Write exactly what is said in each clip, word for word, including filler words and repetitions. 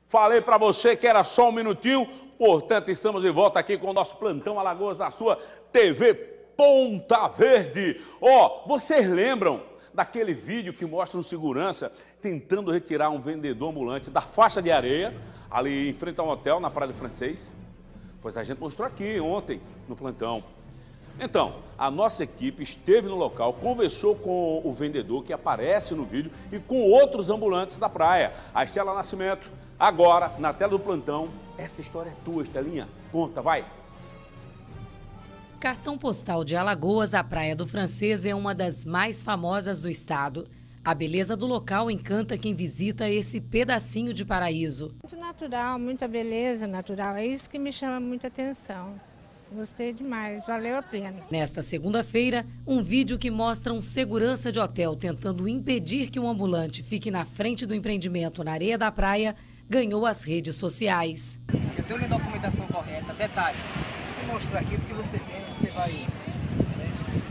Falei para você que era só um minutinho, portanto estamos de volta aqui com o nosso Plantão Alagoas na sua T V Ponta Verde. Ó, oh, vocês lembram daquele vídeo que mostra um segurança tentando retirar um vendedor ambulante da faixa de areia, ali em frente a um hotel, na Praia do Francês? Pois a gente mostrou aqui ontem, no plantão. Então, a nossa equipe esteve no local, conversou com o vendedor que aparece no vídeo e com outros ambulantes da praia. A Estela Nascimento, agora, na tela do plantão. Essa história é tua, Estelinha. Conta, vai. Cartão postal de Alagoas, a Praia do Francês é uma das mais famosas do estado. A beleza do local encanta quem visita esse pedacinho de paraíso. Muito natural, muita beleza natural. É isso que me chama muita atenção. Gostei demais, valeu a pena. Nesta segunda-feira, um vídeo que mostra um segurança de hotel tentando impedir que um ambulante fique na frente do empreendimento na areia da praia ganhou as redes sociais. Eu tenho minha documentação correta, detalhe. Vou mostrar aqui porque você tem, você vai... Né?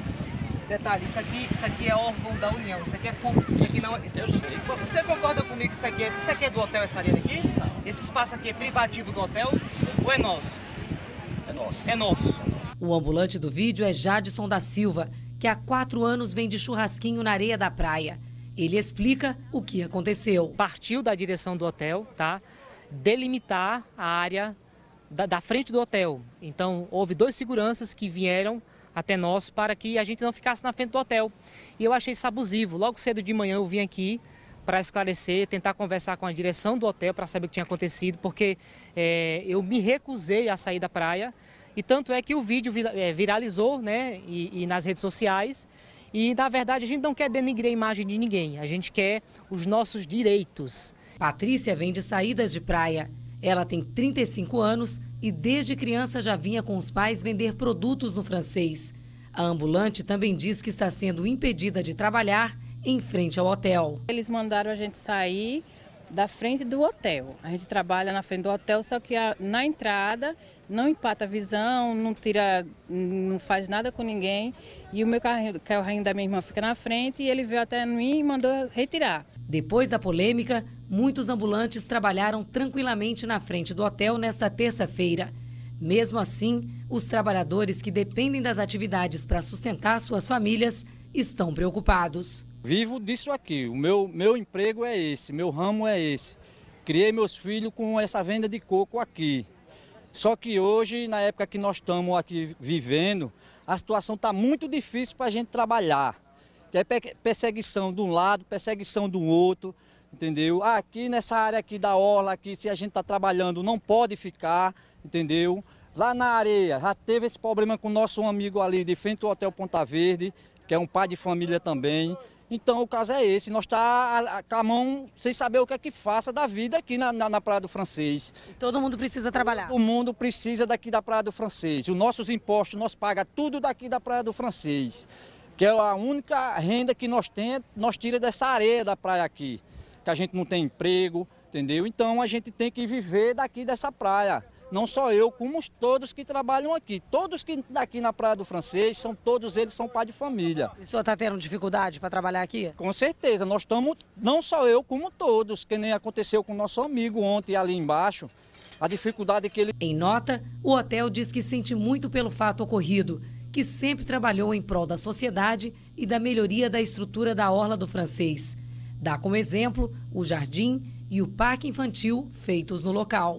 Detalhe, isso aqui, isso aqui é órgão da União, isso aqui é público, isso aqui não é... Você concorda comigo que isso aqui é, isso aqui é do hotel, essa areia aqui? Esse espaço aqui é privativo do hotel ou é nosso? É nosso. É nosso. O ambulante do vídeo é Jadson da Silva, que há quatro anos vende churrasquinho na areia da praia. Ele explica o que aconteceu. Partiu da direção do hotel, tá? Delimitar a área da, da frente do hotel. Então, houve dois seguranças que vieram até nós para que a gente não ficasse na frente do hotel. E eu achei isso abusivo. Logo cedo de manhã eu vim aqui para esclarecer, tentar conversar com a direção do hotel para saber o que tinha acontecido, porque é, eu me recusei a sair da praia. E tanto é que o vídeo viralizou, né, e, e nas redes sociais. E, na verdade, a gente não quer denigrir a imagem de ninguém, a gente quer os nossos direitos. Patrícia vende saídas de praia. Ela tem trinta e cinco anos e desde criança já vinha com os pais vender produtos no Francês. A ambulante também diz que está sendo impedida de trabalhar em frente ao hotel. Eles mandaram a gente sair da frente do hotel. A gente trabalha na frente do hotel, só que a, na entrada não empata a visão, não tira, não faz nada com ninguém. E o meu carrinho, o carrinho da minha irmã fica na frente e ele veio até mim e mandou retirar. Depois da polêmica, muitos ambulantes trabalharam tranquilamente na frente do hotel nesta terça-feira. Mesmo assim, os trabalhadores que dependem das atividades para sustentar suas famílias estão preocupados. Vivo disso aqui, o meu, meu emprego é esse, meu ramo é esse. Criei meus filhos com essa venda de coco aqui. Só que hoje, na época que nós estamos aqui vivendo, a situação está muito difícil para a gente trabalhar. É perseguição de um lado, perseguição do outro, entendeu? Aqui nessa área aqui da orla, aqui, se a gente está trabalhando, não pode ficar, entendeu? Lá na areia, já teve esse problema com o nosso amigo ali de frente ao Hotel Ponta Verde, que é um pai de família também. Então o caso é esse, nós está com a mão sem saber o que é que faça da vida aqui na, na, na Praia do Francês. Todo mundo precisa trabalhar. Todo mundo precisa daqui da Praia do Francês. Os nossos impostos, nós pagamos tudo daqui da Praia do Francês, que é a única renda que nós temos, nós tira dessa areia da praia aqui, que a gente não tem emprego, entendeu? Então a gente tem que viver daqui dessa praia. Não só eu, como todos que trabalham aqui. Todos que daqui na Praia do Francês, são, todos eles são pai de família. O senhor está tendo dificuldade para trabalhar aqui? Com certeza, nós estamos, não só eu, como todos, que nem aconteceu com o nosso amigo ontem ali embaixo, a dificuldade que ele... Em nota, o hotel diz que sente muito pelo fato ocorrido, que sempre trabalhou em prol da sociedade e da melhoria da estrutura da Orla do Francês. Dá como exemplo o jardim e o parque infantil feitos no local.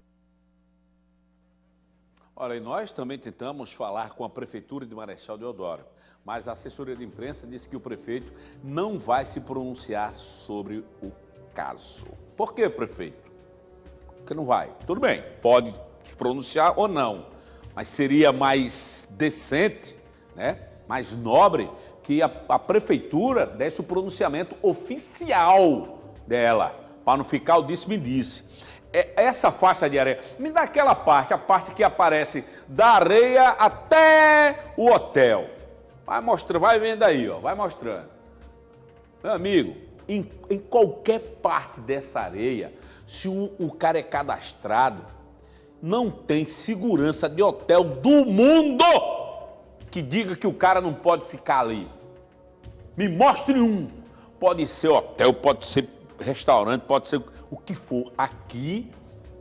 Olha, e nós também tentamos falar com a Prefeitura de Marechal Deodoro, mas a assessoria de imprensa disse que o prefeito não vai se pronunciar sobre o caso. Por quê, prefeito? Porque não vai. Tudo bem, pode se pronunciar ou não, mas seria mais decente, né, mais nobre, que a, a Prefeitura desse o pronunciamento oficial dela, para não ficar o disse-me-disse. Essa faixa de areia, me dá aquela parte, a parte que aparece da areia até o hotel. Vai mostrando, vai vendo aí, ó, vai mostrando. Meu amigo, em, em qualquer parte dessa areia, se o, o cara é cadastrado, não tem segurança de hotel do mundo que diga que o cara não pode ficar ali. Me mostre um. Pode ser hotel, pode ser restaurante, pode ser o que for. Aqui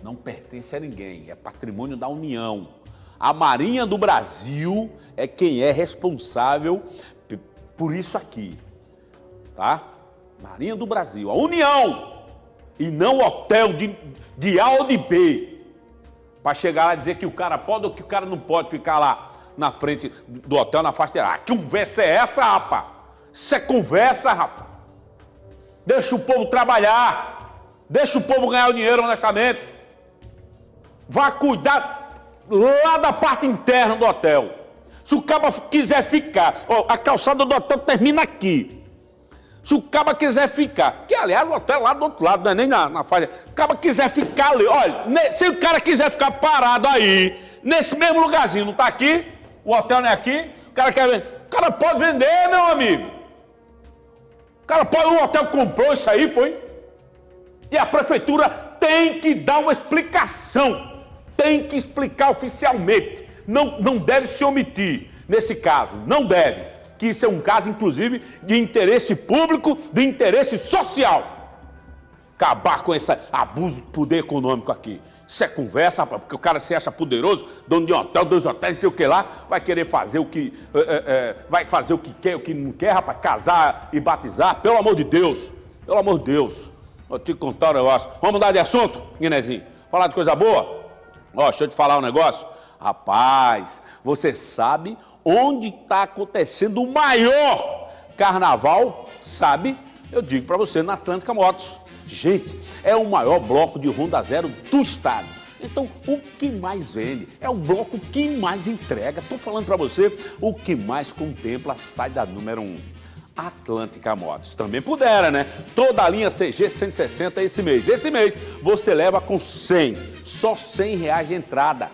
não pertence a ninguém, é patrimônio da União. A Marinha do Brasil é quem é responsável por isso aqui, tá? Marinha do Brasil, a União, e não o hotel de, de A ou de B, para chegar lá e dizer que o cara pode ou que o cara não pode ficar lá na frente do hotel, na faixa. Ah, que conversa é essa, rapaz? Isso é conversa, rapaz. Deixa o povo trabalhar, deixa o povo ganhar o dinheiro honestamente. Vá cuidar lá da parte interna do hotel. Se o cara quiser ficar, ó, a calçada do hotel termina aqui. Se o cara quiser ficar, que aliás o hotel é lá do outro lado, não é nem na, na faixa. Se o cara quiser ficar ali, olha, se o cara quiser ficar parado aí, nesse mesmo lugarzinho, não tá aqui, o hotel não é aqui, o cara quer vender. O cara pode vender, meu amigo. O cara pode, o hotel comprou isso aí, foi? E a prefeitura tem que dar uma explicação. Tem que explicar oficialmente. Não, não deve se omitir nesse caso, não deve. Que isso é um caso, inclusive, de interesse público, de interesse social. Acabar com esse abuso de poder econômico aqui. Isso é conversa, rapaz, porque o cara se acha poderoso, dono de um hotel, dois hotéis, não sei o que lá, vai querer fazer o que, é, é, vai fazer o que quer, o que não quer, rapaz, casar e batizar, pelo amor de Deus, pelo amor de Deus. Vou te contar um negócio. Vamos mudar de assunto, Guinezinho? Falar de coisa boa? Ó, deixa eu te falar um negócio. Rapaz, você sabe onde está acontecendo o maior carnaval? Sabe? Eu digo para você, na Atlântica Motos. Gente, é o maior bloco de Honda Zero do estado. Então, o que mais vende? É o bloco que mais entrega. Estou falando para você, o que mais contempla sai da número um. Atlântica Motos. Também pudera, né? Toda a linha C G cento e sessenta esse mês. Esse mês você leva com cem, só cem reais de entrada.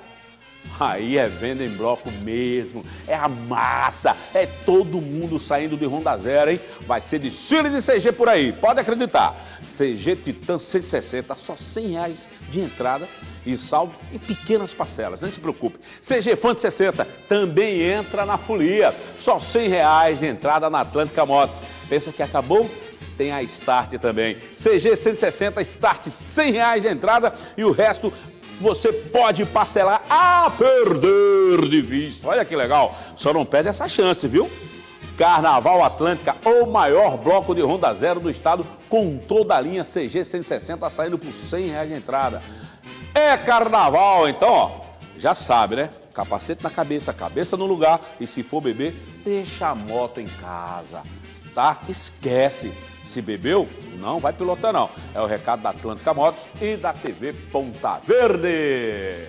Aí é venda em bloco mesmo, é a massa, é todo mundo saindo de Honda Zero, hein? Vai ser desfile de C G por aí, pode acreditar. C G Titan cento e sessenta, só cem reais de entrada e saldo em pequenas parcelas, não se preocupe. C G Fante sessenta também entra na folia, só cem reais de entrada na Atlântica Motos. Pensa que acabou? Tem a Start também. C G cento e sessenta, Start cem reais de entrada e o resto você pode parcelar a perder de vista. Olha que legal, só não perde essa chance, viu? Carnaval Atlântica, o maior bloco de Honda Zero do estado, com toda a linha C G cento e sessenta saindo por cem reais de entrada. É carnaval, então, ó, já sabe, né? Capacete na cabeça, cabeça no lugar e se for beber, deixa a moto em casa, tá? Esquece. Se bebeu, não vai pilotar não. É o recado da Atlântica Motos e da T V Ponta Verde.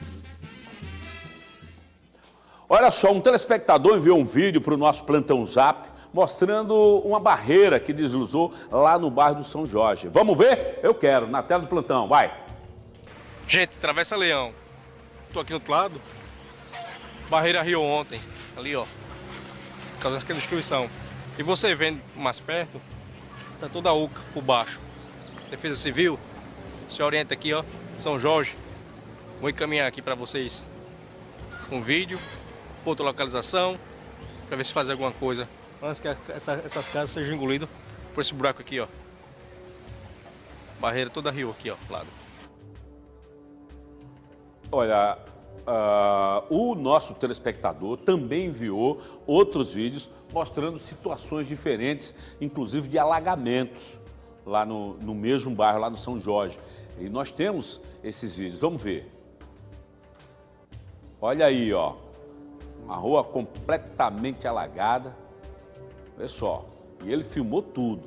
Olha só, um telespectador enviou um vídeo para o nosso Plantão Zap mostrando uma barreira que deslizou lá no bairro do São Jorge. Vamos ver? Eu quero, na tela do plantão, vai. Gente, Travessa Leão. Estou aqui do outro lado. Barreira riu ontem, ali ó, causando aquela destruição. E você vendo mais perto, tá toda a uca por baixo. Defesa Civil, se orienta aqui, ó, São Jorge. Vou encaminhar aqui para vocês um vídeo, outra localização, para ver se faz alguma coisa antes que essa, essas casas sejam engolidas por esse buraco aqui, ó. Barreira toda rio aqui, ó, lado. Olha, uh, o nosso telespectador também enviou outros vídeos mostrando situações diferentes, inclusive de alagamentos, lá no, no mesmo bairro, lá no São Jorge. E nós temos esses vídeos, vamos ver. Olha aí, ó, uma rua completamente alagada, olha só, e ele filmou tudo.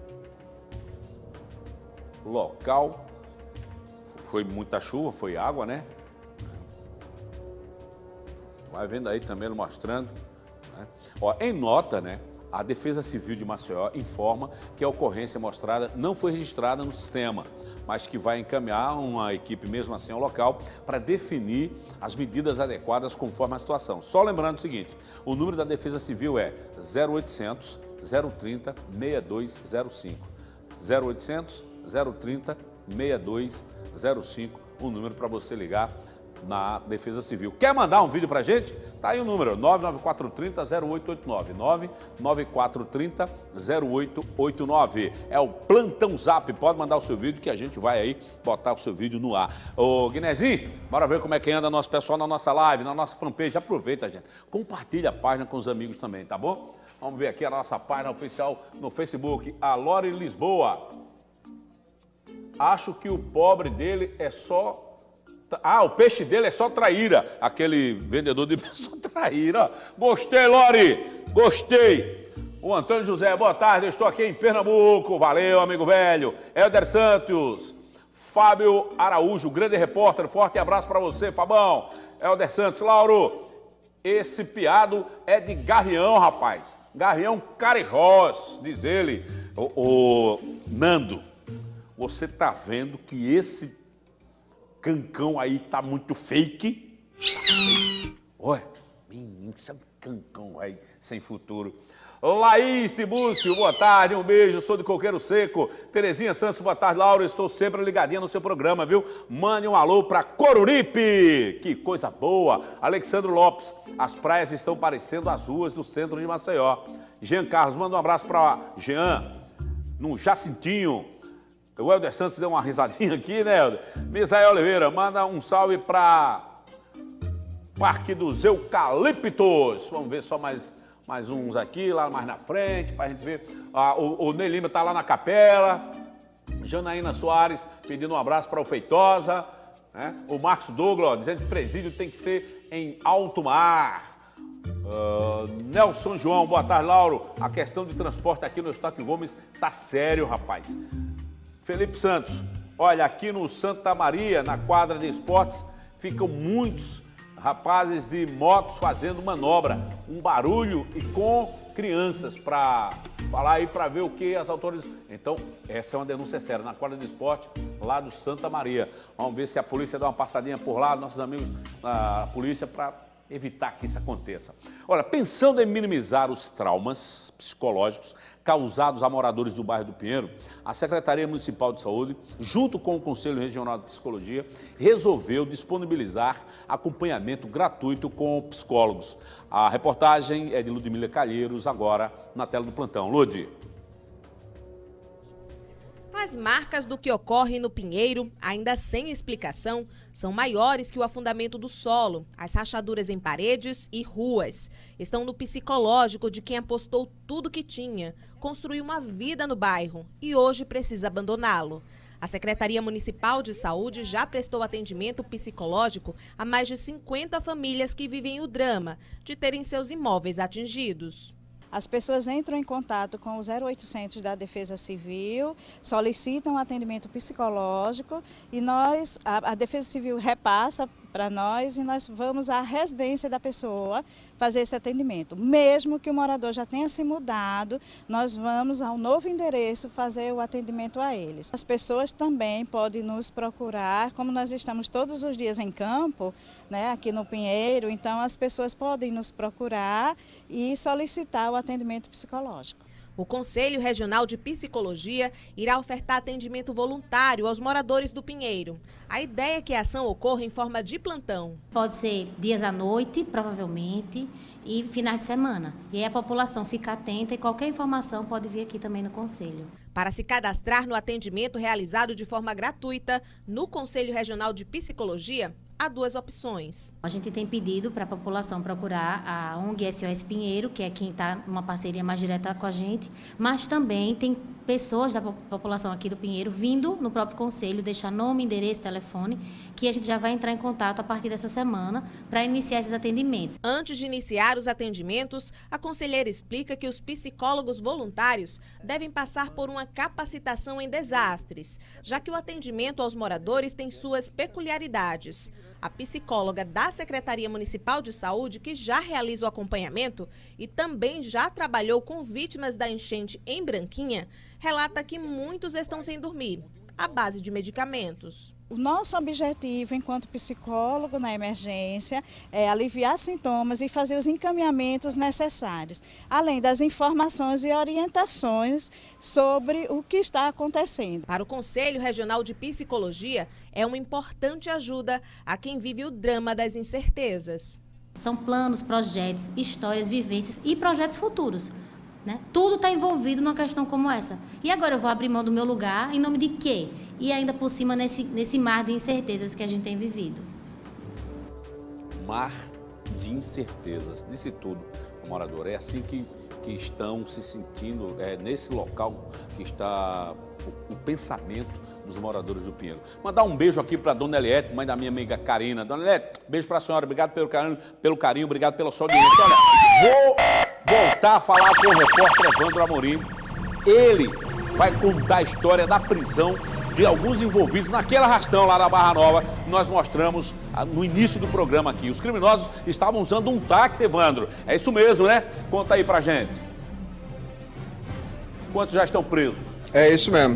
O local, foi muita chuva, foi água, né? Vai vendo aí também ele mostrando. Né? Ó, em nota, né, a Defesa Civil de Maceió informa que a ocorrência mostrada não foi registrada no sistema, mas que vai encaminhar uma equipe mesmo assim ao local para definir as medidas adequadas conforme a situação. Só lembrando o seguinte, o número da Defesa Civil é zero oitocentos, zero trinta, sessenta e dois zero cinco. zero oitocentos, zero trinta, sessenta e dois zero cinco, o número para você ligar na Defesa Civil. Quer mandar um vídeo pra gente? Tá aí o número, nove nove quatro três zero zero oito oito nove, nove nove quatro três zero oito oito nove. É o Plantão Zap, pode mandar o seu vídeo que a gente vai aí botar o seu vídeo no ar. Ô Guinezinho, bora ver como é que anda nosso pessoal na nossa live, na nossa fanpage. Aproveita, gente, compartilha a página com os amigos também, tá bom? Vamos ver aqui a nossa página oficial no Facebook, a Lore Lisboa. Acho que o pobre dele é só... Ah, o peixe dele é só traíra. Aquele vendedor de só traíra. Gostei, Lore. Gostei. O Antônio José, boa tarde. Eu estou aqui em Pernambuco. Valeu, amigo velho. Helder Santos. Fábio Araújo, grande repórter. Forte abraço para você, Fabão. Helder Santos. Lauro, esse piado é de Garrião, rapaz. Garrião Carijós, diz ele. O, o Nando, você tá vendo que esse cancão aí tá muito fake? Olha, menino, isso é um cancão aí, sem futuro. Laís Tibúcio, boa tarde, um beijo, sou de Coqueiro Seco. Terezinha Santos, boa tarde, Laura, estou sempre ligadinha no seu programa, viu? Mande um alô pra Coruripe, que coisa boa. Alexandre Lopes, as praias estão parecendo as ruas do centro de Maceió. Jean Carlos, manda um abraço pra Jean, no Jacintinho. O Helder Santos deu uma risadinha aqui, né, Helder? Misael Oliveira, manda um salve para Parque dos Eucaliptos. Vamos ver só mais, mais uns aqui, lá mais na frente, para a gente ver. Ah, o, o Ney Lima está lá na capela. Janaína Soares pedindo um abraço para o Feitosa. Né? O Marcos Douglas, ó, dizendo que o presídio tem que ser em alto mar. Uh, Nelson João, boa tarde, Lauro. A questão de transporte aqui no Eustáquio Gomes tá sério, rapaz. Felipe Santos, olha, aqui no Santa Maria, na quadra de esportes, ficam muitos rapazes de motos fazendo manobra, um barulho e com crianças para falar aí para ver o que as autoridades... Então, essa é uma denúncia séria, na quadra de esporte lá do Santa Maria. Vamos ver se a polícia dá uma passadinha por lá, nossos amigos da polícia, para evitar que isso aconteça. Olha, pensando em minimizar os traumas psicológicos causados a moradores do bairro do Pinheiro, a Secretaria Municipal de Saúde, junto com o Conselho Regional de Psicologia, resolveu disponibilizar acompanhamento gratuito com psicólogos. A reportagem é de Ludmila Calheiros, agora na tela do plantão. Lud. As marcas do que ocorre no Pinheiro, ainda sem explicação, são maiores que o afundamento do solo. As rachaduras em paredes e ruas estão no psicológico de quem apostou tudo que tinha, construiu uma vida no bairro e hoje precisa abandoná-lo. A Secretaria Municipal de Saúde já prestou atendimento psicológico a mais de cinquenta famílias que vivem o drama de terem seus imóveis atingidos. As pessoas entram em contato com o zero oitocentos da Defesa Civil, solicitam atendimento psicológico e nós, a, a Defesa Civil repassa para nós e nós vamos à residência da pessoa fazer esse atendimento. Mesmo que o morador já tenha se mudado, nós vamos ao novo endereço fazer o atendimento a eles. As pessoas também podem nos procurar, como nós estamos todos os dias em campo, né, aqui no Pinheiro, então as pessoas podem nos procurar e solicitar o atendimento psicológico. O Conselho Regional de Psicologia irá ofertar atendimento voluntário aos moradores do Pinheiro. A ideia é que a ação ocorra em forma de plantão. Pode ser dias à noite, provavelmente, e finais de semana. E aí a população fica atenta e qualquer informação pode vir aqui também no Conselho. Para se cadastrar no atendimento realizado de forma gratuita no Conselho Regional de Psicologia, há duas opções. A gente tem pedido para a população procurar a O N G S O S Pinheiro, que é quem está numa parceria mais direta com a gente, mas também tem pessoas da população aqui do Pinheiro vindo no próprio conselho, deixar nome, endereço, telefone, que a gente já vai entrar em contato a partir dessa semana para iniciar esses atendimentos. Antes de iniciar os atendimentos, a conselheira explica que os psicólogos voluntários devem passar por uma capacitação em desastres, já que o atendimento aos moradores tem suas peculiaridades. A psicóloga da Secretaria Municipal de Saúde, que já realiza o acompanhamento e também já trabalhou com vítimas da enchente em Branquinha, relata que muitos estão sem dormir. à base de medicamentos. O nosso objetivo, enquanto psicólogo na emergência, é aliviar sintomas e fazer os encaminhamentos necessários, além das informações e orientações sobre o que está acontecendo. Para o Conselho Regional de Psicologia, é uma importante ajuda a quem vive o drama das incertezas. São planos, projetos, histórias, vivências e projetos futuros. Né? Tudo está envolvido numa questão como essa. E agora eu vou abrir mão do meu lugar em nome de quê? E ainda por cima nesse, nesse mar de incertezas que a gente tem vivido. Mar de incertezas, disse tudo, morador. É assim que, que estão se sentindo, é nesse local que está o, o pensamento dos moradores do Pinheiro. Mandar um beijo aqui para a dona Eliette, mãe da minha amiga Karina. Dona Eliette, beijo para a senhora, obrigado pelo carinho, pelo carinho, obrigado pela sua audiência. Olha, vou voltar a falar com o repórter Evandro Amorim. Ele vai contar a história da prisão de alguns envolvidos naquele arrastão lá na Barra Nova, que nós mostramos no início do programa aqui. Os criminosos estavam usando um táxi, Evandro. É isso mesmo, né? Conta aí pra gente. Quantos já estão presos? É isso mesmo.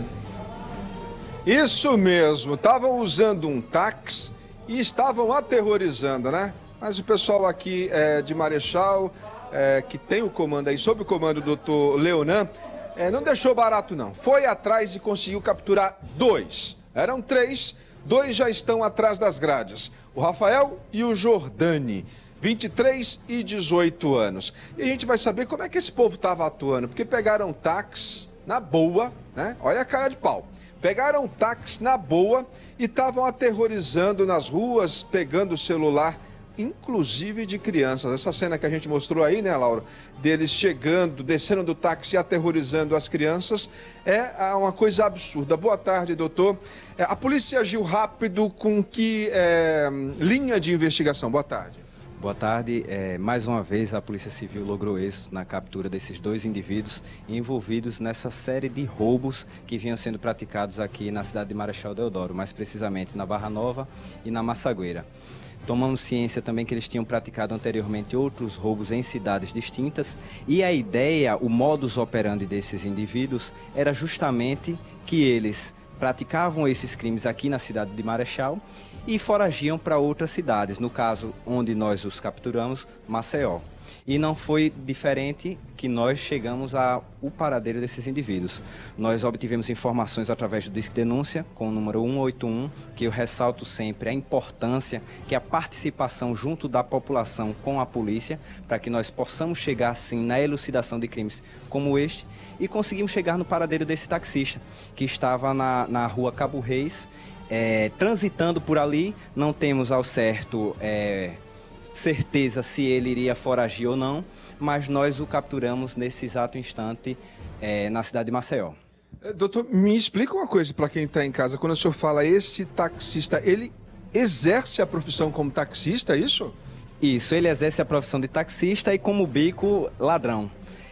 Isso mesmo. Estavam usando um táxi e estavam aterrorizando, né? Mas o pessoal aqui é, de Marechal, é, que tem o comando aí, sob o comando do doutor Leonan, É, não deixou barato não, foi atrás e conseguiu capturar dois. Eram três, dois já estão atrás das grades. O Rafael e o Jordani, vinte e três e dezoito anos. E a gente vai saber como é que esse povo estava atuando, porque pegaram táxi na boa, né? Olha a cara de pau. Pegaram táxi na boa e estavam aterrorizando nas ruas, pegando o celular, inclusive de crianças. Essa cena que a gente mostrou aí, né, Laura, deles chegando, descendo do táxi e aterrorizando as crianças, é uma coisa absurda. Boa tarde, doutor. A polícia agiu rápido com que é, linha de investigação? Boa tarde. Boa tarde. É, mais uma vez, a Polícia Civil logrou êxito na captura desses dois indivíduos envolvidos nessa série de roubos que vinham sendo praticados aqui na cidade de Marechal Deodoro, mais precisamente na Barra Nova e na Massagueira. Tomamos ciência também que eles tinham praticado anteriormente outros roubos em cidades distintas e a ideia, o modus operandi desses indivíduos era justamente que eles praticavam esses crimes aqui na cidade de Marechal e foragiam para outras cidades, no caso onde nós os capturamos, Maceió. E não foi diferente que nós chegamos ao paradeiro desses indivíduos. Nós obtivemos informações através do Disque Denúncia, com o número um oito um, que eu ressalto sempre a importância que a participação junto da população com a polícia, para que nós possamos chegar, assim, na elucidação de crimes como este, e conseguimos chegar no paradeiro desse taxista, que estava na, na rua Cabo Reis, é, transitando por ali. Não temos ao certo É, certeza se ele iria foragir ou não, mas nós o capturamos nesse exato instante é, na cidade de Maceió. Doutor, me explica uma coisa para quem está em casa. Quando o senhor fala esse taxista, ele exerce a profissão como taxista, é isso? Isso, ele exerce a profissão de taxista e como bico, ladrão.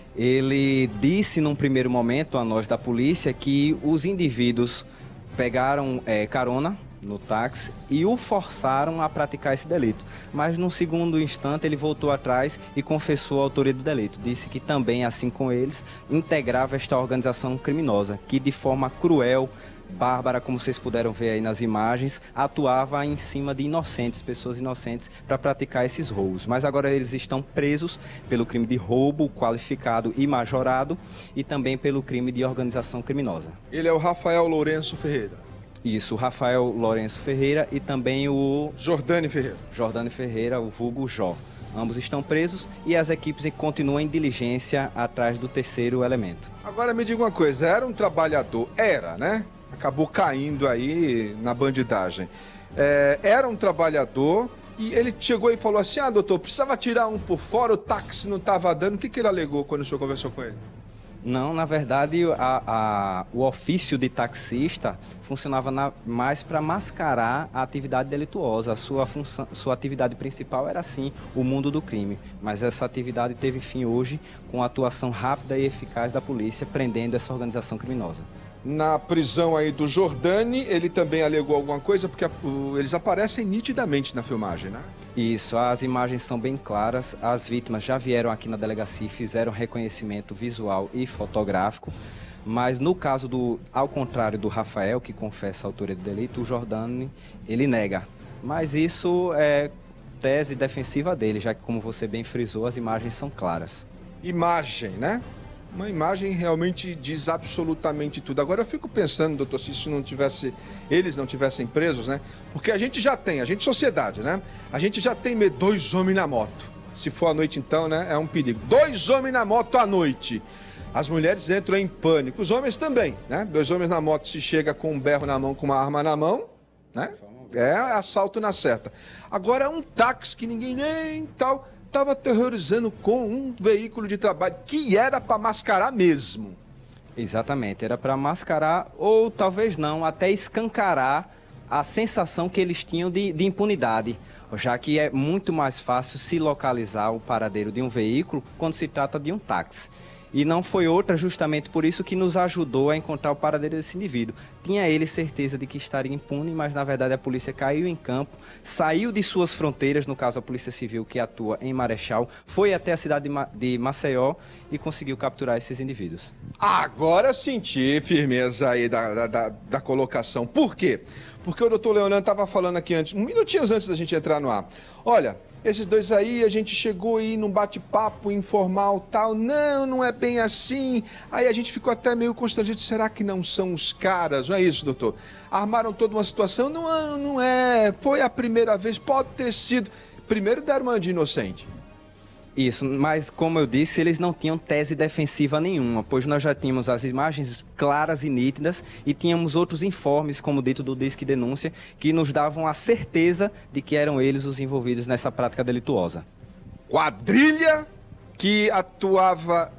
Ele disse num primeiro momento a nós da polícia que os indivíduos pegaram é, carona no táxi e o forçaram a praticar esse delito. Mas num segundo instante ele voltou atrás e confessou a autoria do delito. Disse que também, assim como eles, integrava esta organização criminosa, que de forma cruel, bárbara, como vocês puderam ver aí nas imagens, atuava em cima de inocentes, pessoas inocentes, para praticar esses roubos. Mas agora eles estão presos pelo crime de roubo qualificado e majorado e também pelo crime de organização criminosa. Ele é o Rafael Lourenço Ferreira. Isso, o Rafael Lourenço Ferreira e também o Jordani Ferreira. Jordani Ferreira, o vulgo Jó. Ambos estão presos e as equipes continuam em diligência atrás do terceiro elemento. Agora me diga uma coisa, era um trabalhador, era, né? Acabou caindo aí na bandidagem. É, era um trabalhador e ele chegou e falou assim, ah, doutor, precisava tirar um por fora, o táxi não estava dando. O que, que ele alegou quando o senhor conversou com ele? Não, na verdade, a, a, o ofício de taxista funcionava na, mais para mascarar a atividade delituosa. A sua, função, sua atividade principal era, sim, o mundo do crime. Mas essa atividade teve fim hoje com a atuação rápida e eficaz da polícia, prendendo essa organização criminosa. Na prisão aí do Jordani, ele também alegou alguma coisa, porque a, o, eles aparecem nitidamente na filmagem, né? Isso, as imagens são bem claras, as vítimas já vieram aqui na delegacia e fizeram reconhecimento visual e fotográfico. Mas no caso do, ao contrário do Rafael, que confessa a autoria do delito, o Jordani, ele nega. Mas isso é tese defensiva dele, já que, como você bem frisou, as imagens são claras. Imagem, né? Uma imagem realmente diz absolutamente tudo. Agora eu fico pensando, doutor, se isso não tivesse, eles não tivessem presos, né? Porque a gente já tem, a gente sociedade, né? A gente já tem medo, dois homens na moto. Se for à noite então, né? É um perigo. Dois homens na moto à noite. As mulheres entram em pânico, os homens também, né? Dois homens na moto, se chega com um berro na mão, com uma arma na mão, né? É assalto na certa. Agora um táxi que ninguém nem tal... estava aterrorizando com um veículo de trabalho que era para mascarar mesmo. Exatamente, era para mascarar ou talvez não, até escancarar a sensação que eles tinham de, de impunidade, já que é muito mais fácil se localizar o paradeiro de um veículo quando se trata de um táxi. E não foi outra justamente por isso que nos ajudou a encontrar o paradeiro desse indivíduo. Tinha ele certeza de que estaria impune, mas na verdade a polícia caiu em campo, saiu de suas fronteiras, no caso a Polícia Civil que atua em Marechal, foi até a cidade de, Ma de Maceió e conseguiu capturar esses indivíduos. Agora eu senti firmeza aí da, da, da colocação. Por quê? Porque o doutor Leonardo estava falando aqui antes, um minutinhos antes da gente entrar no ar. Olha... Esses dois aí, a gente chegou aí num bate-papo informal, tal. Não, não é bem assim. Aí a gente ficou até meio constrangido. Será que não são os caras? Não é isso, doutor? Armaram toda uma situação? Não, não é. Foi a primeira vez, pode ter sido. Primeiro deram uma de inocente. Isso, mas como eu disse, eles não tinham tese defensiva nenhuma, pois nós já tínhamos as imagens claras e nítidas e tínhamos outros informes, como dito do Disque Denúncia, que nos davam a certeza de que eram eles os envolvidos nessa prática delituosa. Quadrilha que atuava...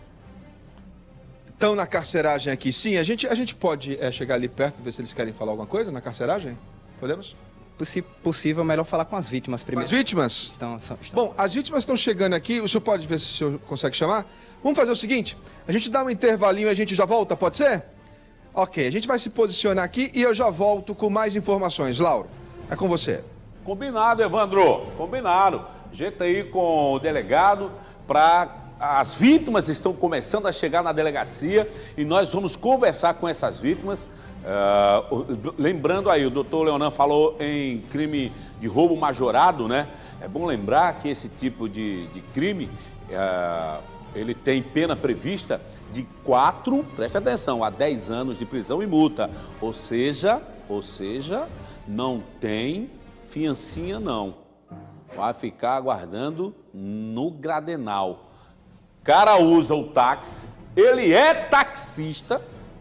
Estão na carceragem aqui. Sim, a gente, a gente pode é, chegar ali perto, ver se eles querem falar alguma coisa na carceragem? Podemos? Se possível, é melhor falar com as vítimas primeiro. As vítimas? Então, são, estão... Bom, as vítimas estão chegando aqui, o senhor pode ver se o senhor consegue chamar? Vamos fazer o seguinte, a gente dá um intervalinho e a gente já volta, pode ser? Ok, a gente vai se posicionar aqui e eu já volto com mais informações. Lauro, é com você. Combinado, Evandro, combinado. A gente aí com o delegado para... As vítimas estão começando a chegar na delegacia e nós vamos conversar com essas vítimas. Uh, lembrando aí, o doutor Leonan falou em crime de roubo majorado, né? É bom lembrar que esse tipo de, de crime, uh, ele tem pena prevista de quatro, preste atenção, a dez anos de prisão e multa. Ou seja, ou seja, não tem fiancinha não. Vai ficar aguardando no gradenal. O cara usa o táxi, ele é taxista,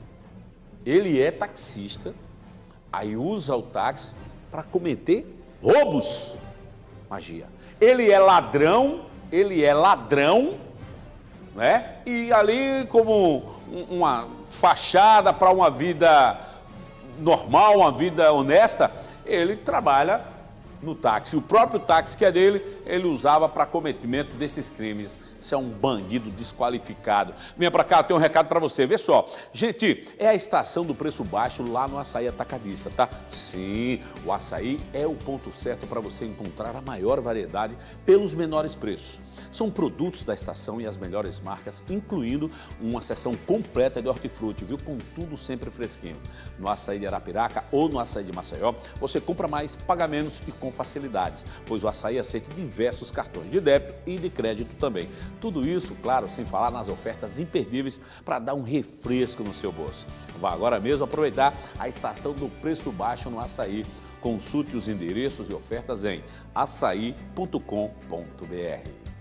ele é taxista, aí usa o táxi para cometer roubos. Magia. Ele é ladrão, ele é ladrão, né? E ali como uma fachada para uma vida normal, uma vida honesta, ele trabalha no táxi. O próprio táxi que é dele, ele usava para cometimento desses crimes. Isso é um bandido desqualificado. Venha para cá, eu tenho um recado para você. Vê só. Gente, é a estação do preço baixo lá no Açaí Atacadista, tá? Sim, o açaí é o ponto certo para você encontrar a maior variedade pelos menores preços. São produtos da estação e as melhores marcas, incluindo uma seção completa de hortifruti, viu? Com tudo sempre fresquinho. No açaí de Arapiraca ou no açaí de Maceió, você compra mais, paga menos e com facilidades, pois o açaí aceita diversos cartões de débito e de crédito também. Tudo isso, claro, sem falar nas ofertas imperdíveis para dar um refresco no seu bolso. Vá agora mesmo aproveitar a estação do preço baixo no açaí. Consulte os endereços e ofertas em açaí ponto com ponto br.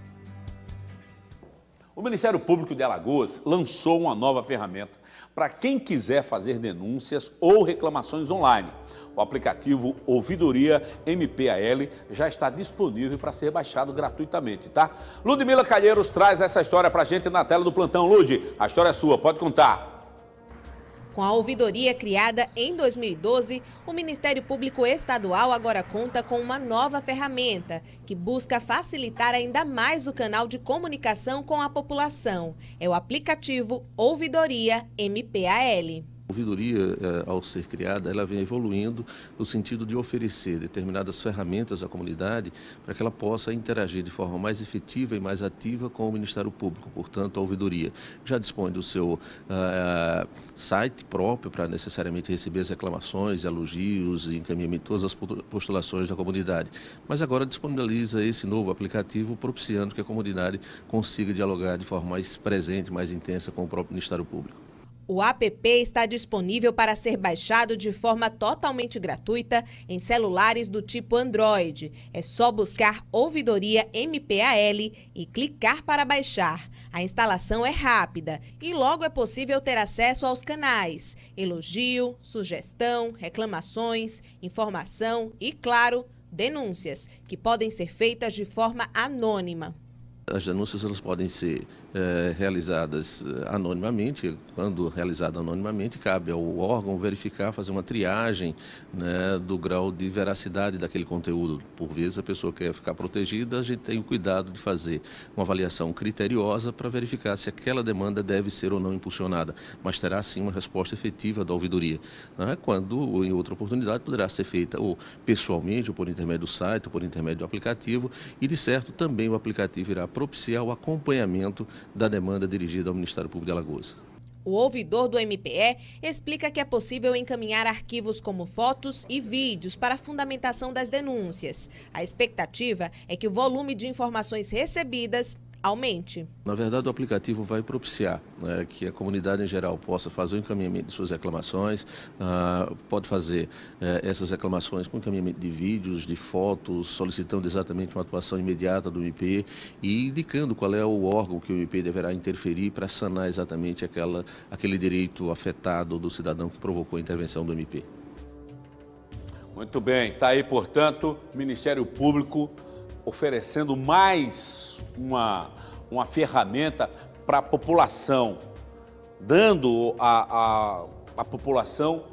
O Ministério Público de Alagoas lançou uma nova ferramenta para quem quiser fazer denúncias ou reclamações online. O aplicativo Ouvidoria M P A L já está disponível para ser baixado gratuitamente, tá? Ludmila Calheiros traz essa história para a gente na tela do plantão. Lud, a história é sua, pode contar. Com a ouvidoria criada em dois mil e doze, o Ministério Público Estadual agora conta com uma nova ferramenta que busca facilitar ainda mais o canal de comunicação com a população. É o aplicativo Ouvidoria M P A L. A ouvidoria, ao ser criada, ela vem evoluindo no sentido de oferecer determinadas ferramentas à comunidade para que ela possa interagir de forma mais efetiva e mais ativa com o Ministério Público. Portanto, a ouvidoria já dispõe do seu uh, site próprio para necessariamente receber as reclamações, elogios e encaminhamento de todas as postulações da comunidade. Mas agora disponibiliza esse novo aplicativo, propiciando que a comunidade consiga dialogar de forma mais presente, mais intensa com o próprio Ministério Público. O app está disponível para ser baixado de forma totalmente gratuita em celulares do tipo Android. É só buscar Ouvidoria M P A L e clicar para baixar. A instalação é rápida e logo é possível ter acesso aos canais: elogio, sugestão, reclamações, informação e, claro, denúncias, que podem ser feitas de forma anônima. As denúncias elas podem ser é, realizadas anonimamente. Quando realizada anonimamente, cabe ao órgão verificar, fazer uma triagem, né, do grau de veracidade daquele conteúdo. Por vezes a pessoa quer ficar protegida, a gente tem o cuidado de fazer uma avaliação criteriosa para verificar se aquela demanda deve ser ou não impulsionada, mas terá sim uma resposta efetiva da ouvidoria, né, quando ou em outra oportunidade poderá ser feita ou pessoalmente, ou por intermédio do site, ou por intermédio do aplicativo, e de certo também o aplicativo irá propiciar o acompanhamento da demanda dirigida ao Ministério Público de Alagoas. O ouvidor do M P E explica que é possível encaminhar arquivos como fotos e vídeos para a fundamentação das denúncias. A expectativa é que o volume de informações recebidas aumente. Na verdade, o aplicativo vai propiciar, né, que a comunidade em geral possa fazer o encaminhamento de suas reclamações, uh, pode fazer uh, essas reclamações com encaminhamento de vídeos, de fotos, solicitando exatamente uma atuação imediata do M P e indicando qual é o órgão que o M P deverá interferir para sanar exatamente aquela, aquele direito afetado do cidadão que provocou a intervenção do M P. Muito bem, está aí, portanto, o Ministério Público oferecendo mais uma, uma ferramenta para a população, dando à a, a população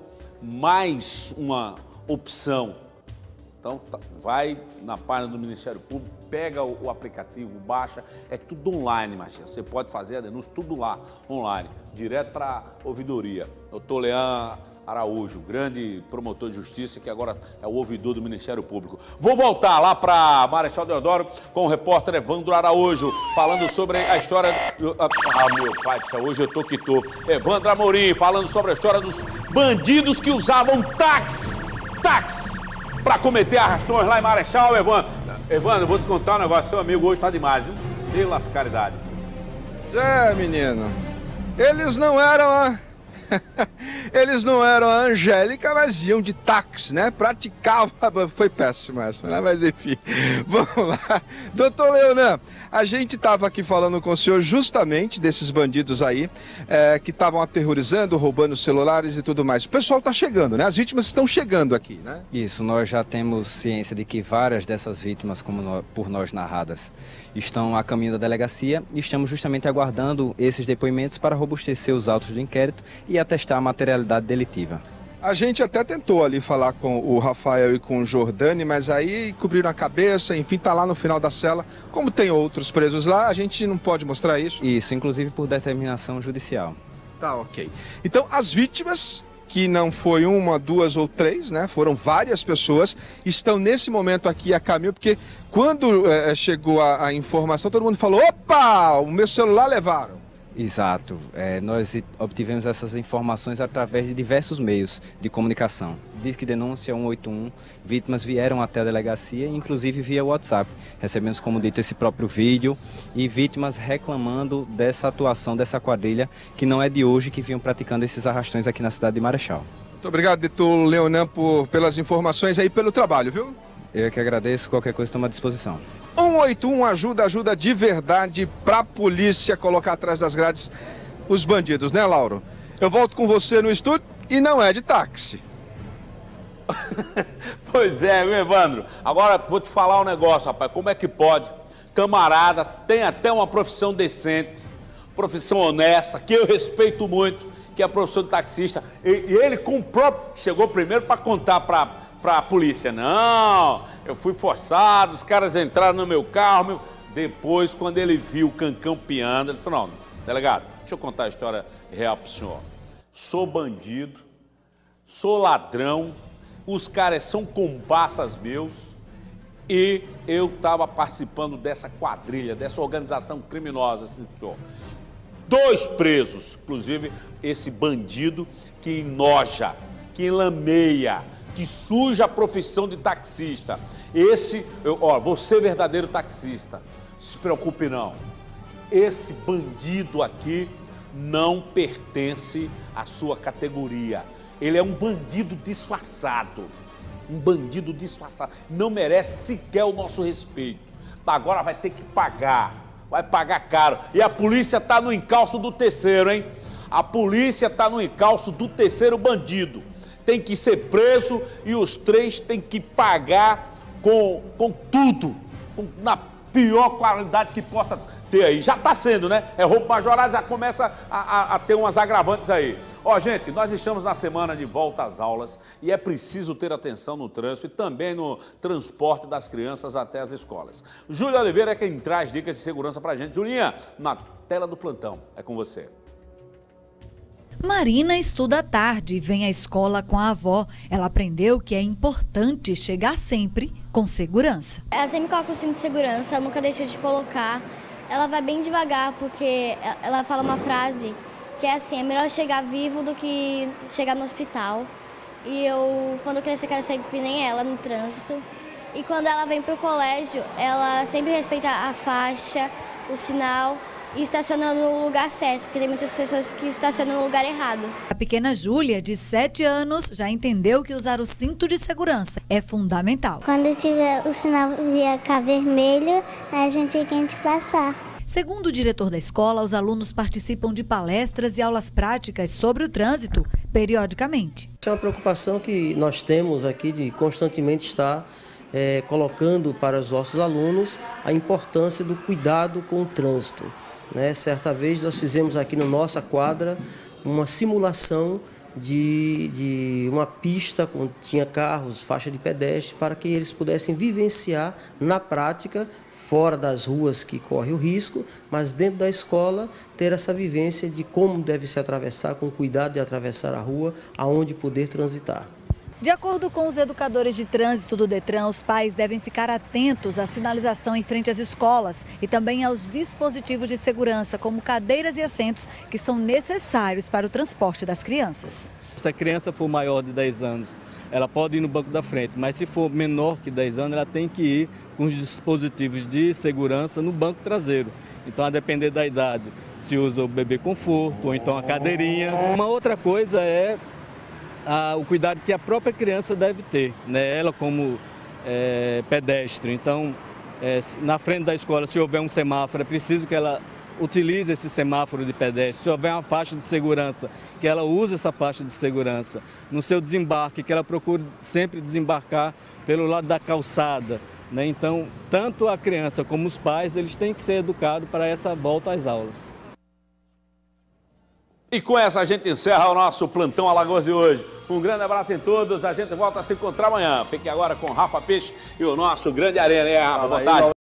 mais uma opção. Então, tá, vai na página do Ministério Público, pega o, o aplicativo, baixa, é tudo online, Machia. Você pode fazer a denúncia tudo lá, online, direto para a ouvidoria. Doutor Leão Araújo, grande promotor de justiça, que agora é o ouvidor do Ministério Público. Vou voltar lá para Marechal Deodoro com o repórter Evandro Araújo, falando sobre a história... Ah, meu pai, hoje eu tô que tô. Evandro Amorim, falando sobre a história dos bandidos que usavam táxi, táxi, para cometer arrastões lá em Marechal. Evandro, Evandro, eu vou te contar um negócio, seu amigo hoje tá demais, viu? Pelas caridade. Zé, menino, eles não eram a... Eles não eram a Angélica, mas iam de táxi, né? Praticavam... Foi péssimo essa, né? Mas enfim, vamos lá. Doutor Leonan, a gente estava aqui falando com o senhor justamente desses bandidos aí, é, que estavam aterrorizando, roubando celulares e tudo mais. O pessoal está chegando, né? As vítimas estão chegando aqui, né? Isso, nós já temos ciência de que várias dessas vítimas, como nós, por nós narradas, estão a caminho da delegacia e estamos justamente aguardando esses depoimentos para robustecer os autos do inquérito e atestar a materialidade delitiva. A gente até tentou ali falar com o Rafael e com o Jordani, mas aí cobriram a cabeça, enfim, tá lá no final da cela. Como tem outros presos lá, a gente não pode mostrar isso? Isso, inclusive por determinação judicial. Tá, ok. Então, as vítimas, que não foi uma, duas ou três, né? Foram várias pessoas, estão nesse momento aqui a caminho, porque quando é, chegou a, a informação, todo mundo falou, opa, o meu celular levaram. Exato. É, nós obtivemos essas informações através de diversos meios de comunicação. Disque Denúncia um oito um, vítimas vieram até a delegacia, inclusive via WhatsApp. Recebemos, como dito, esse próprio vídeo e vítimas reclamando dessa atuação, dessa quadrilha, que não é de hoje, que vinham praticando esses arrastões aqui na cidade de Marechal. Muito obrigado, doutor Leonan, por, pelas informações aí, pelo trabalho, viu? Eu é que agradeço, qualquer coisa estamos à disposição. um oito um ajuda, ajuda de verdade para a polícia colocar atrás das grades os bandidos, né, Lauro? Eu volto com você no estúdio e não é de táxi. Pois é, viu, Evandro? Agora vou te falar um negócio, rapaz. Como é que pode? Camarada tem até uma profissão decente, profissão honesta, que eu respeito muito, que é a profissão de taxista. E, e ele com o próprio... Chegou primeiro para contar para a polícia. Não, eu fui forçado, os caras entraram no meu carro. Meu... Depois, quando ele viu o Cancão piando, ele falou, não, delegado, deixa eu contar a história real para o senhor. O sou bandido, sou ladrão, os caras são comparsas meus e eu estava participando dessa quadrilha, dessa organização criminosa, senhor. Dois presos, inclusive esse bandido que enoja, que enlameia, que suja a profissão de taxista. Esse, eu, ó, você verdadeiro taxista, não se preocupe não. Esse bandido aqui não pertence à sua categoria. Ele é um bandido disfarçado. Um bandido disfarçado. Não merece sequer o nosso respeito. Agora vai ter que pagar. Vai pagar caro. E a polícia está no encalço do terceiro, hein? A polícia está no encalço do terceiro bandido. Tem que ser preso e os três têm que pagar com, com tudo. Com, na pior qualidade que possa ter aí. Já está sendo, né? É roubo majorado, já começa a, a, a ter umas agravantes aí. Ó, gente, nós estamos na semana de volta às aulas e é preciso ter atenção no trânsito e também no transporte das crianças até as escolas. Júlia Oliveira é quem traz dicas de segurança pra gente. Julinha, na tela do plantão, é com você. Marina estuda à tarde e vem à escola com a avó. Ela aprendeu que é importante chegar sempre com segurança. Ela sempre coloca o cinto de segurança, ela nunca deixa de colocar. Ela vai bem devagar porque ela fala uma frase que é assim, é melhor chegar vivo do que chegar no hospital. E eu, quando eu crescer, quero ser que nem ela no trânsito. E quando ela vem para o colégio, ela sempre respeita a faixa, o sinal e estaciona no lugar certo, porque tem muitas pessoas que estacionam no lugar errado. A pequena Júlia, de sete anos, já entendeu que usar o cinto de segurança é fundamental. Quando tiver o sinal ficar vermelho, a gente tem que passar. Segundo o diretor da escola, os alunos participam de palestras e aulas práticas sobre o trânsito periodicamente. Essa é uma preocupação que nós temos aqui de constantemente estar é, colocando para os nossos alunos a importância do cuidado com o trânsito. Né? Certa vez nós fizemos aqui na nossa quadra uma simulação de, de uma pista onde tinha carros, faixa de pedestre, para que eles pudessem vivenciar na prática, fora das ruas que corre o risco, mas dentro da escola ter essa vivência de como deve se atravessar, com cuidado de atravessar a rua, aonde poder transitar. De acordo com os educadores de trânsito do Detran, os pais devem ficar atentos à sinalização em frente às escolas e também aos dispositivos de segurança, como cadeiras e assentos, que são necessários para o transporte das crianças. Se a criança for maior de dez anos, ela pode ir no banco da frente, mas se for menor que dez anos, ela tem que ir com os dispositivos de segurança no banco traseiro. Então, a depender da idade, se usa o bebê conforto ou então a cadeirinha. Uma outra coisa é a, o cuidado que a própria criança deve ter, né? Ela como é, pedestre. Então, é, na frente da escola, se houver um semáforo, é preciso que ela utilize esse semáforo de pedestre. Se houver uma faixa de segurança, que ela use essa faixa de segurança. No seu desembarque, que ela procure sempre desembarcar pelo lado da calçada, né? Então, tanto a criança como os pais, eles têm que ser educados para essa volta às aulas. E com essa a gente encerra o nosso Plantão Alagoas de hoje. Um grande abraço em todos, a gente volta a se encontrar amanhã. Fique agora com Rafa Peixe e o nosso grande Arena. É, Rafa, boa tarde.